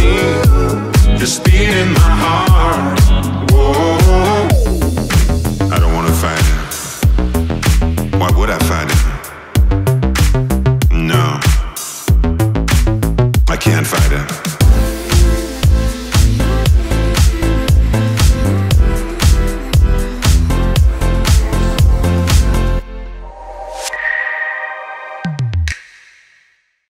me, the speed in my heart. Whoa. I don't wanna fight it. Why would I fight it? No, I can't fight it.